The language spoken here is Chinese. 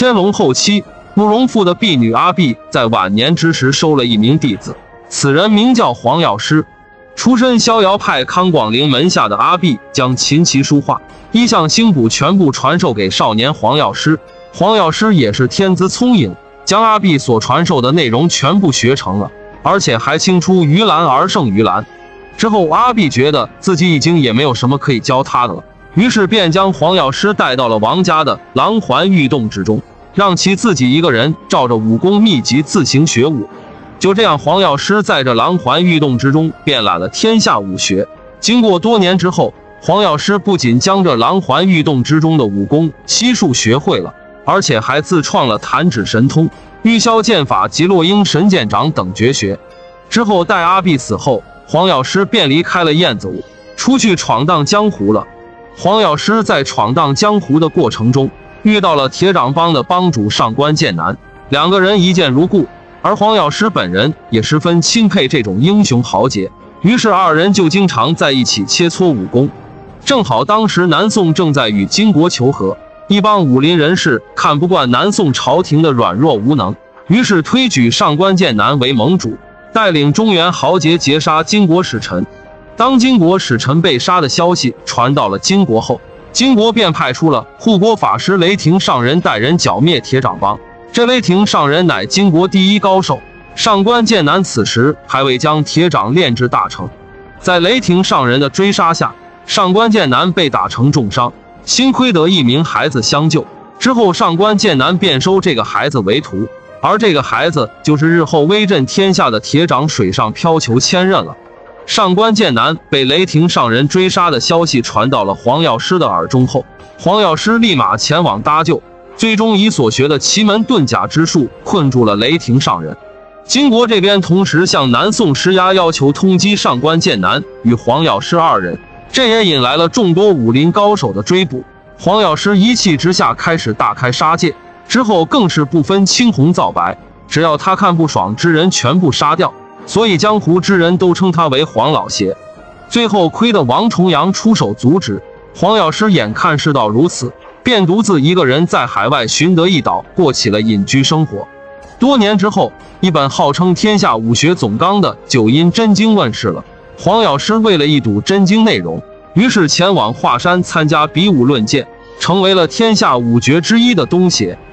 天龙后期，慕容复的婢女阿碧在晚年之时收了一名弟子，此人名叫黄药师。出身逍遥派康广陵门下的阿碧将琴棋书画、医象星卜全部传授给少年黄药师。黄药师也是天资聪颖，将阿碧所传授的内容全部学成了，而且还青出于蓝而胜于蓝。之后阿碧觉得自己已经也没有什么可以教他的了，于是便将黄药师带到了王家的狼环玉洞之中，让其自己一个人照着武功秘籍自行学武。就这样，黄药师在这狼环玉洞之中遍览了天下武学。经过多年之后，黄药师不仅将这狼环玉洞之中的武功悉数学会了，而且还自创了弹指神通、玉箫剑法及落英神剑掌等绝学。之后待阿碧死后，黄药师便离开了燕子坞，出去闯荡江湖了。黄药师在闯荡江湖的过程中，遇到了铁掌帮的帮主上官剑南，两个人一见如故。而黄药师本人也十分钦佩这种英雄豪杰，于是二人就经常在一起切磋武功。正好当时南宋正在与金国求和，一帮武林人士看不惯南宋朝廷的软弱无能，于是推举上官剑南为盟主，带领中原豪杰截杀金国使臣。当金国使臣被杀的消息传到了金国后，金国便派出了护国法师雷霆上人带人剿灭铁掌帮。这雷霆上人乃金国第一高手，上官剑南此时还未将铁掌炼至大成。在雷霆上人的追杀下，上官剑南被打成重伤，幸亏得一名孩子相救。之后上官剑南便收这个孩子为徒，而这个孩子就是日后威震天下的铁掌水上漂球千仞了。上官剑南被雷霆上人追杀的消息传到了黄药师的耳中后，黄药师立马前往搭救，最终以所学的奇门遁甲之术困住了雷霆上人。金国这边同时向南宋施压，要求通缉上官剑南与黄药师二人，这也引来了众多武林高手的追捕。黄药师一气之下开始大开杀戒，之后更是不分青红皂白，只要他看不爽之人全部杀掉，所以江湖之人都称他为黄老邪。最后亏得王重阳出手阻止，黄药师眼看世道如此，便独自一个人在海外寻得一岛，过起了隐居生活。多年之后，一本号称天下武学总纲的九阴真经问世了。黄药师为了一睹真经内容，于是前往华山参加比武论剑，成为了天下五绝之一的东邪。